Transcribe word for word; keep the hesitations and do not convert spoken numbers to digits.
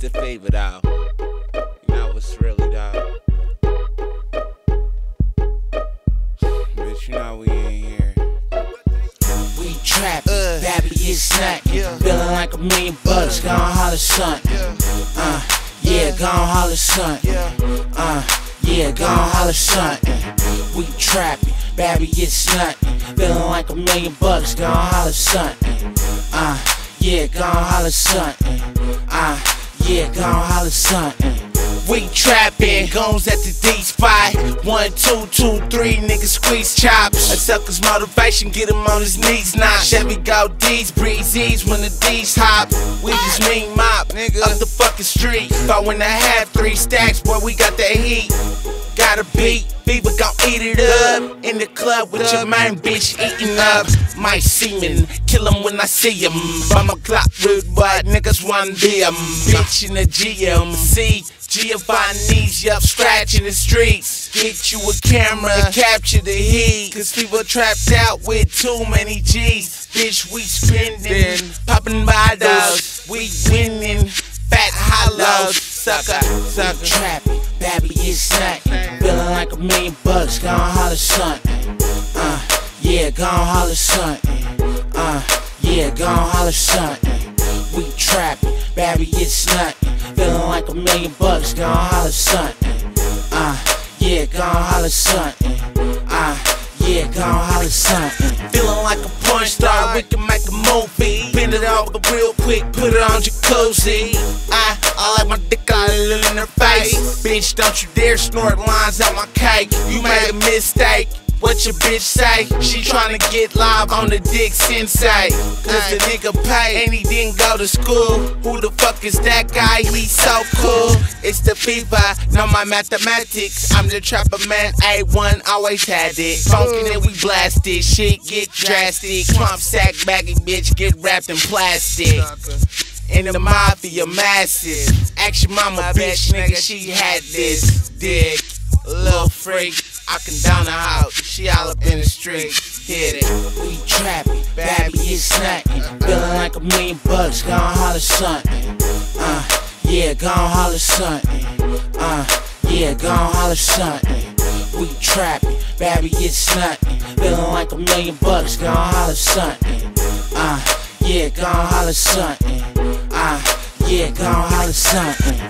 the favor, dawg. You know what's really, dawg. Bitch, you know we in here. We trappin', uh, baby, it's snackin'. Yeah. Feelin' like a million bucks, gon' holler son. Uh, yeah, gon' holler son. Uh, yeah, gon' holler son. We trappin', baby, it's nothing. Feelin' like a million bucks, gon' holler son. Uh, yeah, gon' holler son. Uh, yeah, gon' holler son. We trappin', goons at the D spot. One, two, two, three, niggas squeeze chops. A sucker's motivation, get him on his knees now. Chevy go D's, breezes when the D's hop. We just mean mop, nigga, up the fucking street. Thought when I had three stacks, boy, we got that heat. Got a beat, Beaver gon' eat it up. In the club with your main bitch eating up. My semen, kill him when I see him. By my Glock rude boy, niggas wanna be him. Bitch in the G M C, Giovanni's, yup, scratching the streets. Get you a camera and capture the heat. Cause people trapped out with too many G's. Bitch, we spendin', poppin' bottles. We winning, fat hollows. Sucker, sucker. Trappin', baby, it's snackin'. Feelin' like a million bucks, gon' holler son. Uh, yeah, gon' holler son. Uh, yeah, gon' holler son. We trappin', baby, it's nothing. Feelin' like a million bucks, gon' holler son. Uh, yeah, gon' holler son. Uh, yeah, gon' holler son. Feelin' like a porn star, we can make a movie. Bend it over real quick, put it on jacuzzi. I, I like my dick all in her face. Bitch, don't you dare snort lines out my cake. You made a mistake. What your bitch say? She tryna get live on the dick sensei. Cause the nigga pay and he didn't go to school. Who the fuck is that guy? He's so cool. It's the FIFA, know my mathematics. I'm the trapper man, A one, always had it. Funkin' and we blast it, shit get drastic. Swamp sack baggy bitch get wrapped in plastic. And the mafia massive. Ask your mama bitch nigga, she had this dick. Little freak. I can down the house, she all up in the street, hit it. We trappin', baby, it's nothing. Feelin' like a million bucks, gon' holler son. Uh, yeah, gon' holler son. Uh, yeah, gon' holler son. We trappin', baby, it's nothing. Feelin' like a million bucks, gon' holler son. Uh, yeah, gon' holler son. Uh, yeah, gon' holler son.